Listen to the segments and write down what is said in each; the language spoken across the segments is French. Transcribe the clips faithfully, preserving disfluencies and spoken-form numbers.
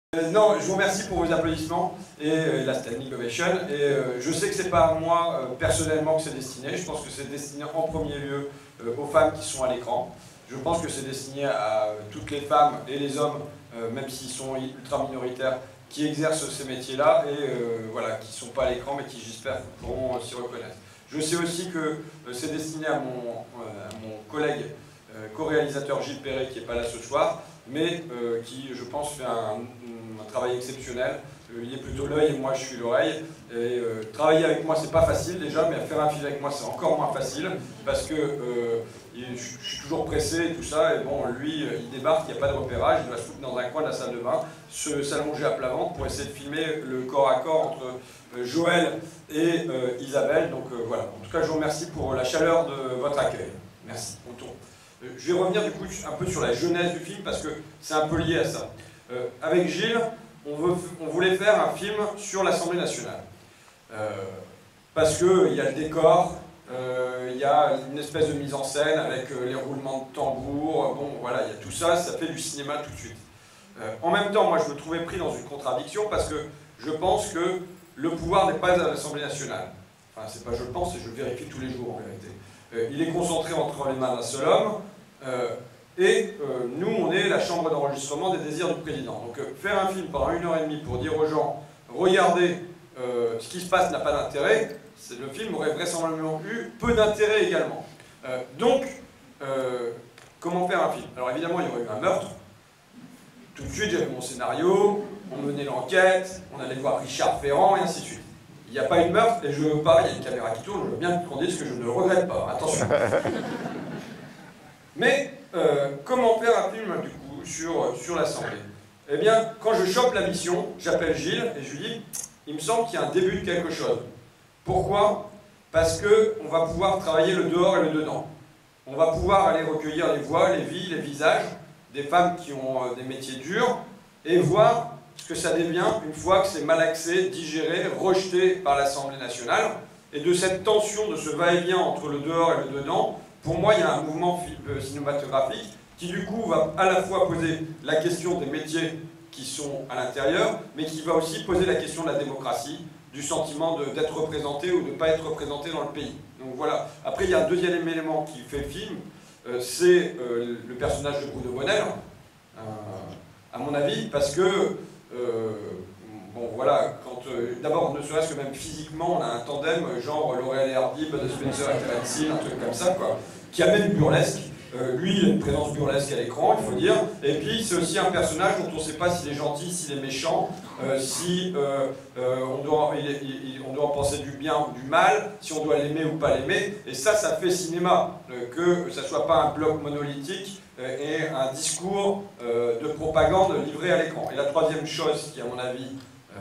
Euh, non, je vous remercie pour vos applaudissements et euh, la standing ovation. Et euh, je sais que c'est pas à moi euh, personnellement que c'est destiné. Je pense que c'est destiné en premier lieu euh, aux femmes qui sont à l'écran. Je pense que c'est destiné à euh, toutes les femmes et les hommes, euh, même s'ils sont ultra minoritaires, qui exercent ces métiers-là et euh, voilà, qui ne sont pas à l'écran, mais qui j'espère pourront euh, s'y reconnaître. Je sais aussi que euh, c'est destiné à mon, euh, à mon collègue euh, co-réalisateur Gilles Perret, qui n'est pas là ce soir, mais euh, qui, je pense, fait un, un travail exceptionnel. Euh, il est plutôt l'œil et moi je suis l'oreille. Et euh, travailler avec moi c'est pas facile déjà, mais faire un film avec moi c'est encore moins facile parce que euh, je, je suis toujours pressé et tout ça. Et bon, lui, il débarque, il n'y a pas de repérage, il doit se foutre dans un coin de la salle de bain, se s'allonger à plat ventre pour essayer de filmer le corps à corps entre euh, Joël et euh, Isabelle. Donc euh, voilà. En tout cas, je vous remercie pour la chaleur de votre accueil. Merci. Autour. Je vais revenir du coup un peu sur la genèse du film parce que c'est un peu lié à ça. Euh, avec Gilles, on, veut, on voulait faire un film sur l'Assemblée nationale. Euh, parce qu'il y a le décor, il euh, y a une espèce de mise en scène avec euh, les roulements de tambour, bon voilà, il y a tout ça, ça fait du cinéma tout de suite. Euh, en même temps, moi je me trouvais pris dans une contradiction parce que je pense que le pouvoir n'est pas à l'Assemblée nationale. Enfin, c'est pas je le pense, c'est je le vérifie tous les jours en vérité. Euh, il est concentré entre les mains d'un seul homme. Euh, et euh, nous, on est la chambre d'enregistrement des désirs du président. Donc euh, faire un film pendant une heure et demie pour dire aux gens « Regardez, euh, ce qui se passe n'a pas d'intérêt », le film aurait vraisemblablement eu peu d'intérêt également. Euh, donc, euh, comment faire un film? Alors évidemment, il y aurait eu un meurtre. Tout de suite, j'avais mon scénario, on menait l'enquête, on allait voir Richard Ferrand, et ainsi de suite. Il n'y a pas eu de meurtre, et je veux pas, il y a une caméra qui tourne, je veux bien qu'on dise que je ne le regrette pas, attention. Mais euh, comment faire un film du coup sur, sur l'Assemblée? Eh bien, quand je chope la mission, j'appelle Gilles et je lui dis il me semble qu'il y a un début de quelque chose. Pourquoi? Parce qu'on va pouvoir travailler le dehors et le dedans. On va pouvoir aller recueillir les voix, les vies, les visages des femmes qui ont euh, des métiers durs et voir ce que ça devient une fois que c'est malaxé, digéré, rejeté par l'Assemblée nationale. Et de cette tension, de ce va-et-vient entre le dehors et le dedans, pour moi, il y a un mouvement cinématographique qui, du coup, va à la fois poser la question des métiers qui sont à l'intérieur, mais qui va aussi poser la question de la démocratie, du sentiment d'être représenté ou de ne pas être représenté dans le pays. Donc voilà. Après, il y a un deuxième élément qui fait film, euh, c'est euh, le personnage de Bruno Bonnell, euh, à mon avis, parce que, euh, bon voilà, quand euh, d'abord, ne serait-ce que même physiquement, on a un tandem, genre Laurel et Hardy, Bud Spencer et Terence Hill, un truc comme ça, quoi, qui amène burlesque. Euh, lui, il a une présence burlesque à l'écran, il faut dire. Et puis, c'est aussi un personnage dont on ne sait pas s'il est gentil, s'il est méchant, euh, si euh, euh, on, doit, il, il, on doit en penser du bien ou du mal, si on doit l'aimer ou pas l'aimer. Et ça, ça fait cinéma, euh, que ça ne soit pas un bloc monolithique euh, et un discours euh, de propagande livré à l'écran. Et la troisième chose qui, à mon avis, euh,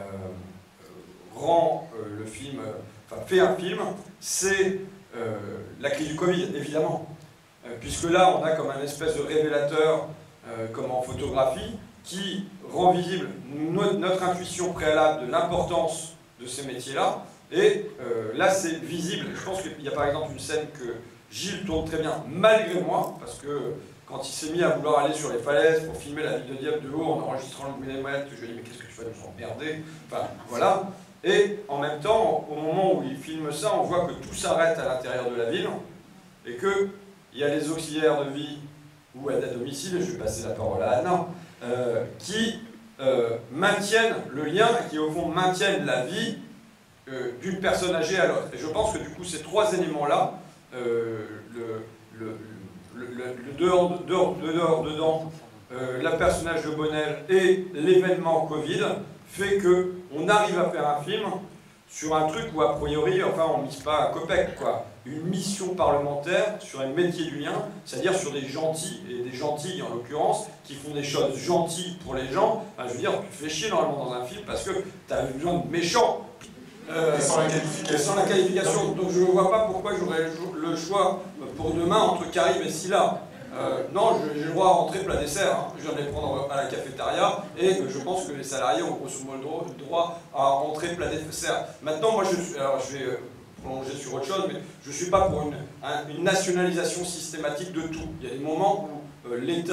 rend euh, le film, euh, enfin fait un film, c'est euh, la crise du Covid, évidemment. Puisque là, on a comme un espèce de révélateur, euh, comme en photographie, qui rend visible no notre intuition préalable de l'importance de ces métiers-là. Et euh, là, c'est visible. Je pense qu'il y a par exemple une scène que Gilles tourne très bien, malgré moi, parce que quand il s'est mis à vouloir aller sur les falaises pour filmer la ville de Dieppe de haut en enregistrant le millimètre, je lui ai dit, mais qu'est-ce que tu vas nous emmerder? Enfin, voilà. Et en même temps, au moment où il filme ça, on voit que tout s'arrête à l'intérieur de la ville, et que il y a les auxiliaires de vie ou aide à domicile, je vais passer la parole à Anna, euh, qui euh, maintiennent le lien et qui au fond maintiennent la vie euh, d'une personne âgée à l'autre. Et je pense que du coup ces trois éléments-là, euh, le, le, le, le, le dehors, dehors, dehors, dedans, euh, le personnage de Bonnell et l'événement Covid, fait qu'on arrive à faire un film sur un truc où a priori, enfin on ne mise pas un copec, quoi. Une mission parlementaire sur un métier du lien, c'est-à-dire sur des gentils, et des gentilles en l'occurrence, qui font des choses gentilles pour les gens. Enfin, je veux dire, tu fais chier normalement dans un film parce que tu as besoin de méchants. Euh, et sans la qualification. Sans la qualification. Donc je ne vois pas pourquoi j'aurais le choix pour demain entre Karim et Scylla. Euh, non, j'ai le droit à rentrer plat dessert, hein. Je viens de les prendre à la cafétéria et euh, je pense que les salariés ont grosso modo le droit à rentrer plat dessert. Maintenant, moi je suis, alors je vais euh, prolonger sur autre chose, mais je ne suis pas pour une, un, une nationalisation systématique de tout. Il y a des moments où euh, l'État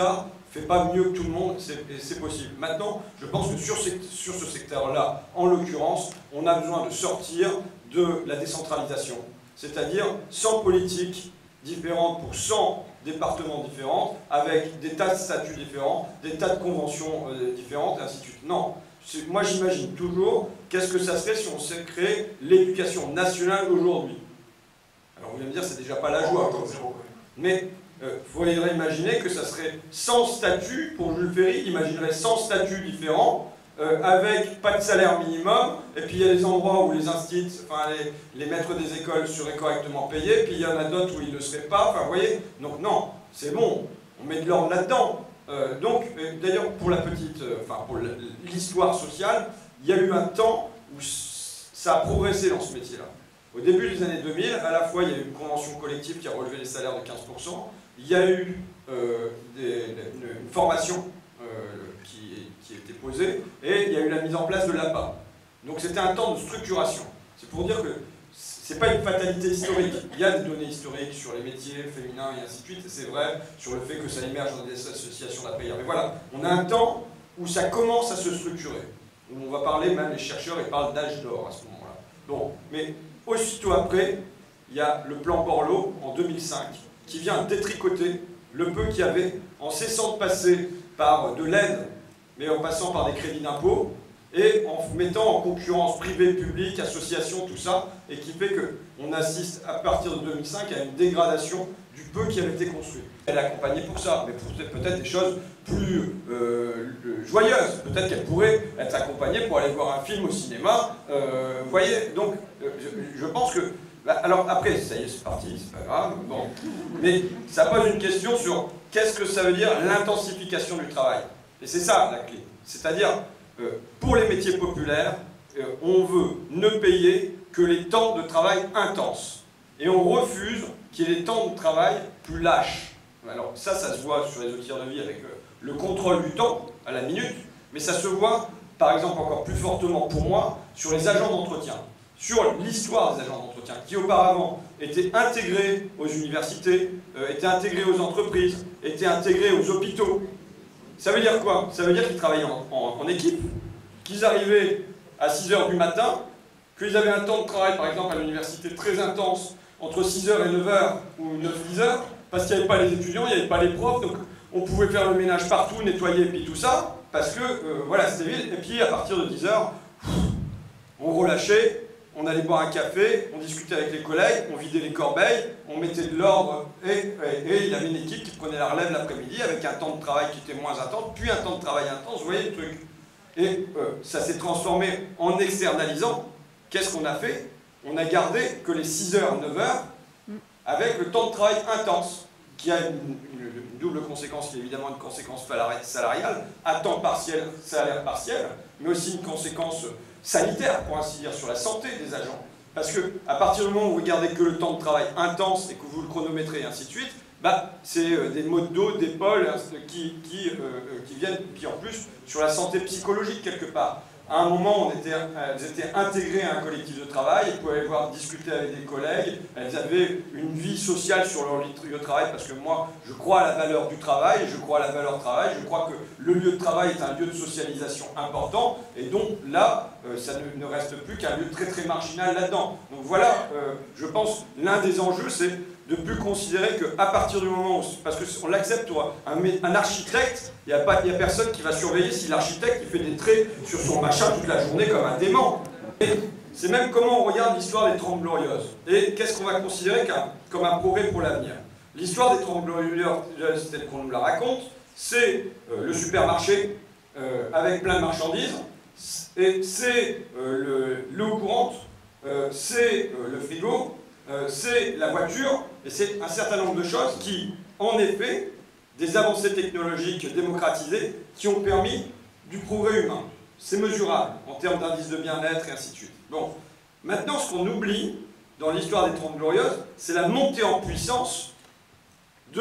fait pas mieux que tout le monde, et c'est possible. Maintenant, je pense que sur, sur ce secteur-là, en l'occurrence, on a besoin de sortir de la décentralisation. C'est-à-dire cent politiques différentes pour cent départements différents, avec des tas de statuts différents, des tas de conventions euh, différentes, et ainsi de suite. Non. Moi, j'imagine toujours, qu'est-ce que ça serait si on s'est créé l'éducation nationale aujourd'hui? Alors, vous allez me dire, c'est déjà pas la joie. Mais il euh, faudrait imaginer que ça serait cent statuts, pour Jules Ferry, il imaginerait cent statuts différents, euh, avec pas de salaire minimum, et puis il y a des endroits où les instituts, enfin les, les maîtres des écoles seraient correctement payés, puis il y en a d'autres où ils ne le seraient pas, enfin vous voyez, donc non, c'est bon, on met de l'ordre là-dedans. Euh, donc, euh, d'ailleurs, pour la petite, euh, enfin pour l'histoire sociale, il y a eu un temps où ça a progressé dans ce métier-là. Au début des années deux mille, à la fois il y a eu une convention collective qui a relevé les salaires de quinze pour cent, il y a eu euh, des, une, une formation euh, qui, qui a été posée, et il y a eu la mise en place de l'A P A. Donc c'était un temps de structuration. C'est pour dire que c'est pas une fatalité historique. Il y a des données historiques sur les métiers féminins et ainsi de suite, et c'est vrai sur le fait que ça émerge dans des associations d'après-guerre. Mais voilà, on a un temps où ça commence à se structurer. On va parler, même les chercheurs, ils parlent d'âge d'or à ce moment-là. Bon, mais aussitôt après, il y a le plan Borloo en deux mille cinq qui vient détricoter le peu qu'il y avait en cessant de passer par de l'aide, mais en passant par des crédits d'impôt, et en mettant en concurrence privé, public, associations, tout ça, et qui fait qu'on assiste à partir de deux mille cinq à une dégradation du peu qui avait été construit. Elle est accompagnée pour ça, mais pour peut-être des choses plus euh, joyeuses. Peut-être qu'elle pourrait être accompagnée pour aller voir un film au cinéma. Euh, vous voyez, donc euh, je, je pense que... Bah, alors après, ça y est, c'est parti, c'est pas grave, bon. Mais ça pose une question sur qu'est-ce que ça veut dire l'intensification du travail. Et c'est ça la clé. C'est-à-dire... Euh, pour les métiers populaires, euh, on veut ne payer que les temps de travail intenses. Et on refuse qu'il y ait des temps de travail plus lâches. Alors ça, ça se voit sur les outils de vie avec euh, le contrôle du temps à la minute, mais ça se voit, par exemple, encore plus fortement pour moi, sur les agents d'entretien. Sur l'histoire des agents d'entretien, qui auparavant étaient intégrés aux universités, euh, étaient intégrés aux entreprises, étaient intégrés aux hôpitaux. Ça veut dire quoi? Ça veut dire qu'ils travaillaient en, en, en équipe, qu'ils arrivaient à six heures du matin, qu'ils avaient un temps de travail, par exemple, à l'université très intense, entre six heures et neuf heures, ou neuf dix heures, parce qu'il n'y avait pas les étudiants, il n'y avait pas les profs, donc on pouvait faire le ménage partout, nettoyer, et puis tout ça, parce que, euh, voilà, c'était vide, et puis à partir de dix heures, on relâchait, on allait boire un café, on discutait avec les collègues, on vidait les corbeilles, on mettait de l'ordre, et, et, et il y avait une équipe qui prenait la relève l'après-midi avec un temps de travail qui était moins intense, puis un temps de travail intense, vous voyez le truc. Et euh, ça s'est transformé en externalisant. Qu'est-ce qu'on a fait? On a gardé que les six heures, neuf heures, avec le temps de travail intense, qui a une, une, une double conséquence, qui est évidemment une conséquence salariale, à temps partiel, salaire partiel, mais aussi une conséquence sanitaire, pour ainsi dire, sur la santé des agents. Parce que à partir du moment où vous regardez que le temps de travail intense et que vous le chronométrez et ainsi de suite, bah, c'est euh, des maux de dos, d'épaules qui, qui, euh, qui viennent, puis en plus, sur la santé psychologique quelque part. À un moment, on était, elles étaient intégrées à un collectif de travail, elles pouvaient aller voir discuter avec des collègues, elles avaient une vie sociale sur leur lieu de travail, parce que moi, je crois à la valeur du travail, je crois à la valeur travail, je crois que le lieu de travail est un lieu de socialisation important, et donc là, euh, ça ne, ne reste plus qu'un lieu très très marginal là-dedans. Donc voilà, euh, je pense, l'un des enjeux, c'est de plus considérer qu'à partir du moment où, parce qu'on l'accepte, un, un architecte, il n'y a, a personne qui va surveiller si l'architecte il fait des traits sur son machin toute la journée comme un dément. C'est même comment on regarde l'histoire des Trente Glorieuses. Et qu'est-ce qu'on va considérer comme un progrès pour l'avenir. L'histoire des Trente Glorieuses, telle qu'on nous la raconte, c'est euh, le supermarché euh, avec plein de marchandises, et c'est euh, l'eau courante, euh, c'est euh, le frigo, euh, c'est la voiture, et c'est un certain nombre de choses qui, en effet, des avancées technologiques démocratisées qui ont permis du progrès humain. C'est mesurable en termes d'indice de bien-être et ainsi de suite. Bon, maintenant, ce qu'on oublie dans l'histoire des Trente Glorieuses, c'est la montée en puissance de,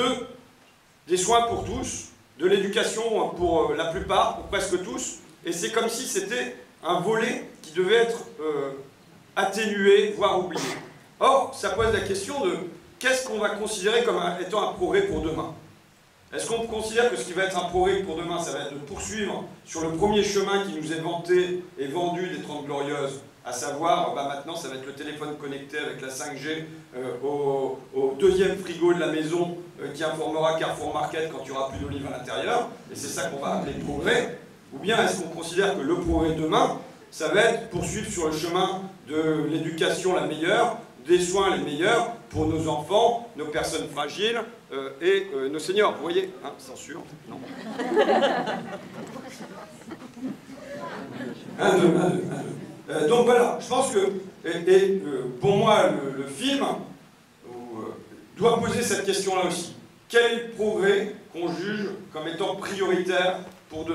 des soins pour tous, de l'éducation pour la plupart, pour presque tous, et c'est comme si c'était un volet qui devait être euh, atténué, voire oublié. Or, ça pose la question de qu'est-ce qu'on va considérer comme un, étant un progrès pour demain. Est-ce qu'on considère que ce qui va être un progrès pour demain, ça va être de poursuivre sur le premier chemin qui nous est vanté et vendu des Trente Glorieuses, à savoir, bah maintenant, ça va être le téléphone connecté avec la cinq G euh, au, au deuxième frigo de la maison euh, qui informera Carrefour Market quand il n'y aura plus d'olives à l'intérieur, et c'est ça qu'on va appeler progrès. Ou bien est-ce qu'on considère que le progrès demain, ça va être poursuivre sur le chemin de l'éducation la meilleure, des soins les meilleurs pour nos enfants, nos personnes fragiles euh, et euh, nos seniors. Vous voyez, hein, censure, non. Un, deux, un, deux, un, deux. Euh, donc voilà, je pense que, et, et euh, pour moi, le, le film euh, doit poser cette question-là aussi. Quel est le progrès qu'on juge comme étant prioritaire pour demain ?